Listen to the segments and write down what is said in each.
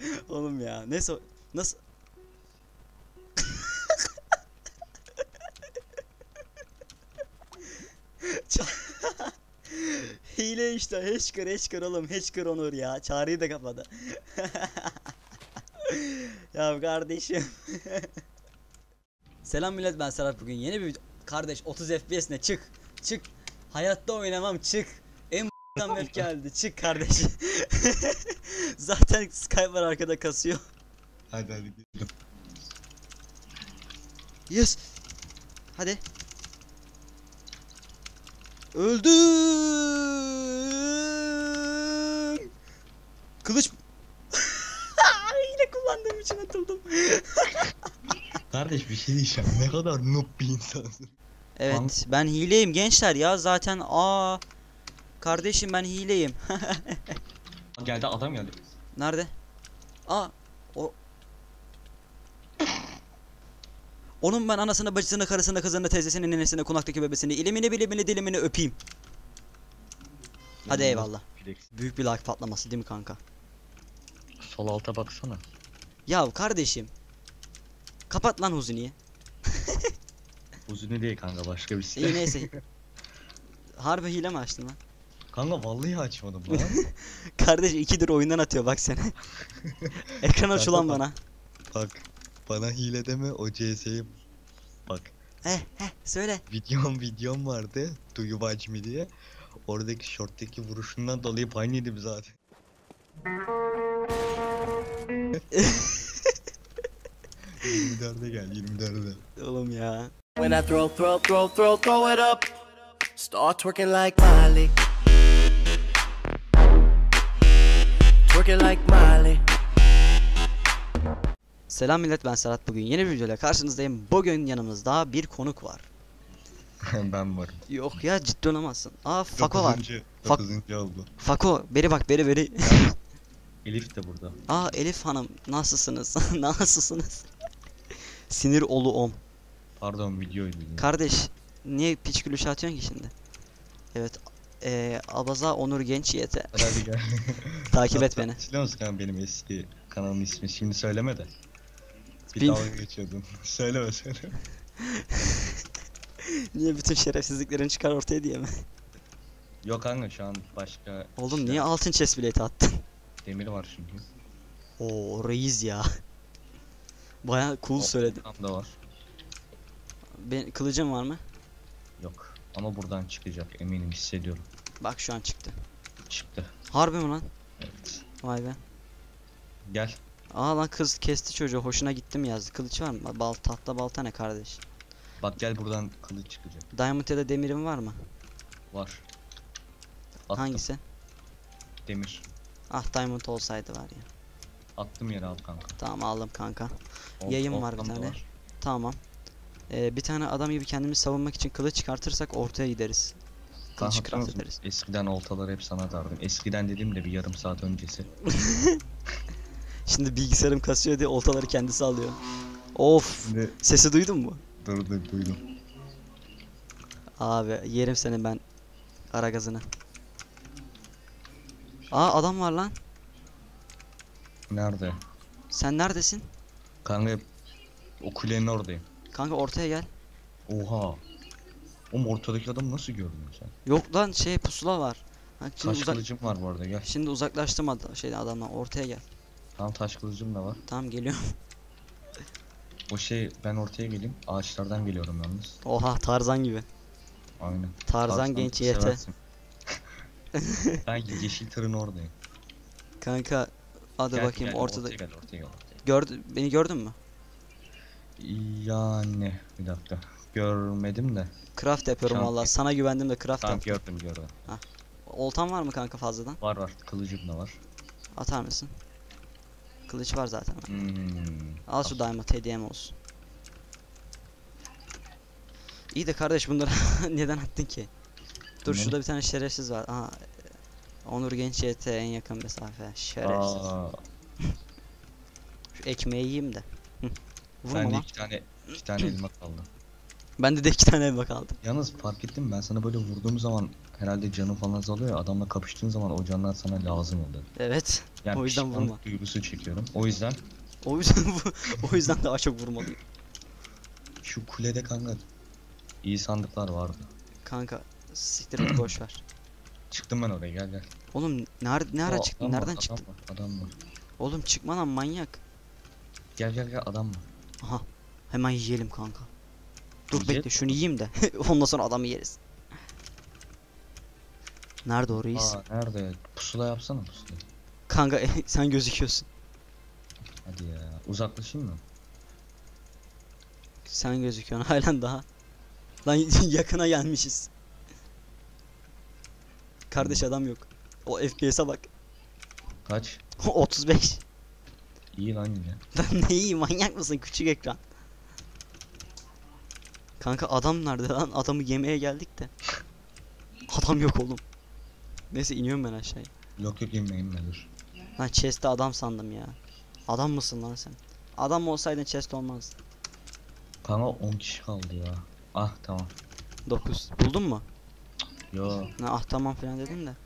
Oğlum ya. Neyse nasıl hile işte. Hacker oğlum. Hacker Onur ya. Çağrıyı da kapadı. Ya kardeşim. Selam millet, ben Serhat. Bugün yeni bir video. Kardeş 30 FPS ne? Çık. Çık. Hayatta oynamam, çık. En map geldi. Çık kardeş. Zaten Skype var arkada, kasıyor. Hadi gidelim. Yes. Hadi. Öldüm. Kılıç. Yine kullandığım için atıldım. Kardeş bir şey diyeceğim. Ne kadar noob bir insansın. Evet, ben hileyim gençler ya zaten. Kardeşim ben hileyim. Geldi, adam geldi. Nerede? O Onun ben anasını, bacısını, karısını, kızını, teyzesini, nenesini, konaktaki bebesini, ilimini, bilimini, dilimini öpeyim. Hadi eyvallah. Flex. Büyük bir like patlaması değil mi kanka? Sol alta baksana. Ya kardeşim. Kapat lan Huzuni'yi. Uzun değil kanka, başka bir şey. İyi neyse. Harbi hile mi açtın lan? Kanka vallahi açmadım lan. Kardeş 2'dir oyundan atıyor bak seni. Ekran aç ulan bana. Bak bana hile deme, o CS'yi bak. Söyle. Videom vardı. Do you watch me diye. Oradaki shorttaki vuruşundan dolayı ban yedim zaten. 24'e gel, 24'e. Oğlum ya. When I throw it up. Start twerking like Miley. Twerking like Miley. Selam millet, ben Serhat. Bugün yeni bir videoyla karşınızdayım. Bugün yanımızda bir konuk var. Ben varım. Yok ya, ciddi olamazsın. Fako var. 9. oldu. Fako beri bak, beri. Elif de burada. Elif hanım, nasılsınız? Nasılsınız? Sinir olu om. Pardon, videoydu. Kardeş niye piç gülüş atıyorsun ki şimdi? Evet. Abaza Onur Genç YT. Hadi gel. Takip et beni. Biliyor musun kanka benim eski kanalımın ismi? Şimdi söyleme de. Bir Bin- dalga geçiyordun. söyleme. Niye bütün şerefsizliklerini çıkar ortaya diye mi? Yok kanka, şu an başka Oğlum işler- niye altın chest bileti attın? Demir var çünkü. Oo reis ya. Baya cool söyledin. Tam da var. Kılıcım var mı? Yok. Ama buradan çıkacak, eminim, hissediyorum. Bak şu an çıktı. Çıktı. Harbi mi lan? Evet. Vay be. Gel. Lan kız kesti çocuğu, hoşuna gittim yazdı. Kılıç var mı? Tahta balta ne kardeş? Bak gel, buradan kılıç çıkacak. Diamond ya da demirim var mı? Var. Attım. Hangisi? Demir. Diamond olsaydı var ya. Attım yere, al kanka. Tamam aldım kanka. Yayın var bir Oltam da tane. var. Tamam. Bir tane adam gibi kendimizi savunmak için kılıç çıkartırsak ortaya gideriz. Kanka Kılıç hatırlıyor craft musun? ederiz. Eskiden oltaları hep sana dardım. Eskiden dediğim de bir yarım saat öncesi. Şimdi bilgisayarım kasıyor diye oltaları kendisi alıyor. Of. Şimdi Sesi duydun mu? duydum. Abi yerim senin ben ara gazını. Adam var lan. Nerede? Sen neredesin? Kanka o kulenin oradayım. Kanka ortaya gel. Oha. Oğlum ortadaki adamı nasıl gördün sen? Yok lan, pusula var. Şimdi, Taş kılıcım var bu arada, gel. şimdi uzaklaştım adamdan, ortaya gel. Tamam, taş kılıcım da var. Tamam geliyorum. O ben ortaya geleyim. Ağaçlardan geliyorum yalnız. Oha, Tarzan gibi. Aynen. Tarzan genç YT. seversin. Ben yeşil tırın oradayım. Kanka hadi Gel, bakayım, gel, ortada. ortaya gel. Beni gördün mü? Yani bir dakika. Görmedim de. Craft yapıyorum Şu an- valla. Sana güvendim de craft Tamam, yaptım. gördüm. Oltan var mı kanka fazladan? Var, kılıcım da var. Atar mısın? Kılıç var zaten. Al şu Al. diamond, hediyem olsun. İyi de kardeş bunları neden attın ki? Dur, Ne? şurada bir tane şerefsiz var. Onur Genç YT en yakın mesafe. Şerefsiz. Şu ekmeği yiyeyim de. Vurma Ben de lan. iki tane elma kaldı. Bende de 2 tane elma kaldı. Yalnız fark ettim ben sana böyle vurduğum zaman herhalde canın falan azalıyor ya, adamla kapıştığın zaman o canlar sana lazım oluyor. Evet. Yani O yüzden pişmanlık vurma. duygusu çekiyorum. O yüzden O yüzden o yüzden daha çok vurmalıyım. şu kulede kanka iyi sandıklar vardı. Kanka siktir et boş ver. Çıktım ben oraya, gel gel. Oğlum ne ara Aa, çıktın? adam var, Nereden adam çıktın? var, adam var. Oğlum çıkma lan manyak. Gel gel gel, adam var. Aha. Hemen yiyelim kanka. Dur Yiyecek bekle şunu yiyeyim de. Ondan sonra adamı yeriz. Nerede o reis? Aa nerede? Pusula yapsana pusula. Kanka sen gözüküyorsun. Hadi ya. Uzaklaşayım mı? Sen gözüküyorsun halen daha. Lan yakına gelmişiz. Kardeş adam yok. O FPS'e bak. Kaç? 35. İyi lan yine. Lan ne iyi manyak mısın küçük ekran. Kanka adam nerede lan? Adamı yemeye geldik de. Adam yok oğlum. Neyse iniyorum ben aşağıya. Yok yok, inme dur. Lan chest'te adam sandım ya. Adam mısın lan sen? Adam olsaydın chest olmaz. Kanka 10 kişi kaldı ya. Ah tamam. 9. Buldun mu? Yo. Ha, ah tamam falan dedim de.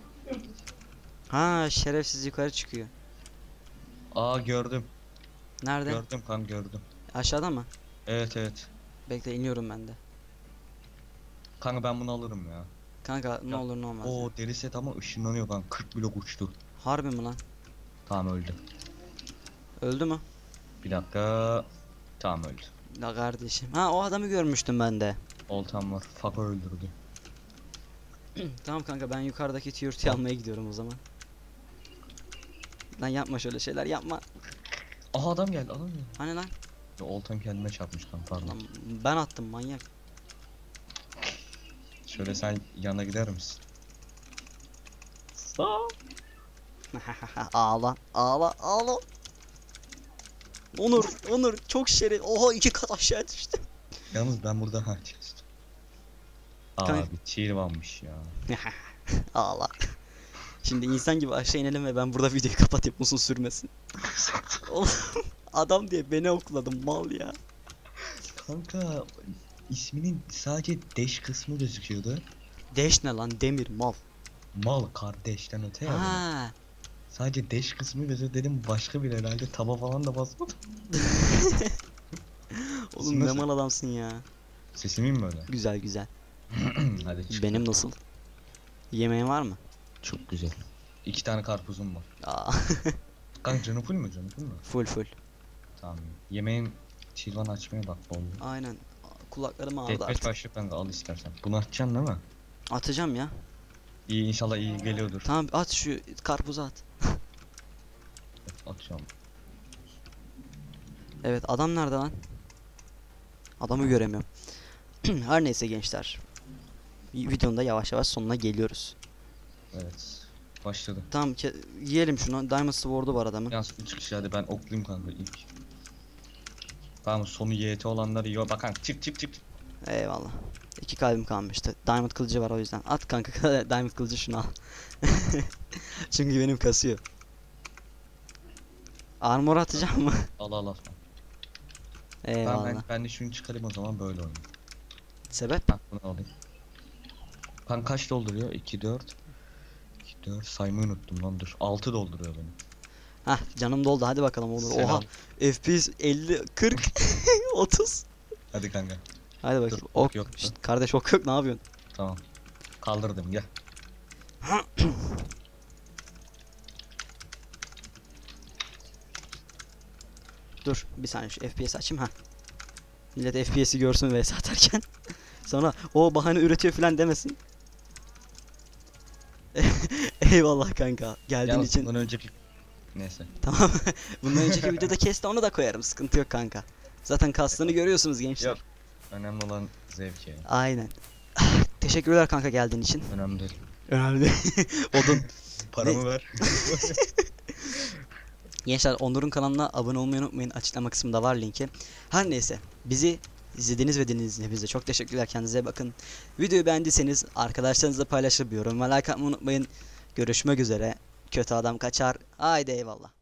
Ha şerefsiz yukarı çıkıyor. Aa gördüm. Nerede? Gördüm kanka, gördüm. Aşağıda mı? Evet evet. Bekle iniyorum ben de. Kanka ben bunu alırım ya. Kanka ne Ya, olur ne olmaz. O Ya. deri set ama ışınlanıyor kanka. 40 blok uçtu. Harbi mi lan? Tamam öldü. Öldü mü? Bir dakika. Tamam öldü. La kardeşim. Ha o adamı görmüştüm ben de. Oltam var. Fako öldürdü. Tamam kanka ben yukarıdaki tiyörtüyü almaya gidiyorum o zaman. Lan yapma şöyle şeyler yapma. Aha adam geldi, adam geldi. Hani lan? Ya, oltam kendime çarpmış kanka, pardon. Lan ben attım manyak. Şöyle sen yana gider misin? Sağ. Ağla ağla ağla. Onur çok şeref. Oha 2 kat aşağı düştüm. Yalnız ben burada ha chest. Kanka- Abi tier varmış ya. Ağla. Şimdi insan gibi aşağı inelim ve ben burada videoyu kapatayım uzun sürmesin. Oğlum adam diye beni okladım mal ya. Kanka isminin sadece dash kısmı gözüküyordu. Deş ne lan demir mal. Mal kardeşten öte ya. Ha. Sadece dash kısmı gözüküyor, dedim başka bir herhalde, taba falan da basmadım. Oğlum ne Nasıl? mal adamsın ya. Sesim iyi mi böyle? Güzel güzel. Hadi çık. Benim nasıl? Yemeğin var mı? Çok güzel. 2 tane karpuzum var. Aa, Kanka canı full mü, canı full mü? full. Tamam. Yemeğin çilvan açmaya bak oldu. Aynen. Kulaklarım ağrıdı Deathmatch artık. başlıyor kanka, al istersen. Bunu atacaksın değil mi? Atacağım ya. İyi, inşallah iyi geliyordur. Tamam at şu karpuzu at. Atıyorum. Evet adam nerede lan? Adamı göremiyorum. Her neyse gençler. Videonun da yavaş yavaş sonuna geliyoruz. Evet. Başladı. Tamam yiyelim şunu. Diamond Sword'u var adamın. Yalnız 3 kişi, hadi ben oklayayım kanka ilk. Tamam, sonu YT olanları yiyor. Bak kanka, çık. Eyvallah. 2 kalbim kalmıştı. Diamond kılıcı var o yüzden. At kanka Diamond kılıcı şunu al. Çünkü benim kasıyor. Armor atacağım mı? Al. Eyvallah. Tamam ben de şunu çıkarayım o zaman, böyle oynayayım. Sebep? Bak bunu alayım. Kanka kaç dolduruyor? 2 4. 2 4 saymayı unuttum lan, dur. 6 dolduruyor benim. Hah canım doldu hadi bakalım olur. Selam. Oha FPS 50 40 30. Hadi kanka. Hadi Dur, bakayım. ok Ok yoktu. Şşt, kardeş ok yok ne yapıyorsun? Tamam. Kaldırdım, gel. Dur bir saniye şu FPS açayım ha. Millet FPS'i görsün vs atarken. Sonra o bahane üretiyor falan demesin. Eyvallah kanka. Geldiğin Yalnız için. bundan önceki... Neyse. Tamam. Bundan önceki videoda kesti onu da koyarım. Sıkıntı yok kanka. Zaten kastığını görüyorsunuz gençler. Yok. Önemli olan zevk yani. Aynen. Teşekkürler kanka geldiğin için. Önemli değil. Önemli değil. Odun. Paramı ver. Gençler Onur'un kanalına abone olmayı unutmayın. Açıklama kısmında var linki. Her neyse. Bizi izlediğiniz ve dinlediğiniz için hepinize çok teşekkürler. Kendinize bakın. Videoyu beğendiyseniz arkadaşlarınızla paylaşıp yorum ve like atmayı unutmayın. Görüşmek üzere. Kötü adam kaçar. Haydi eyvallah.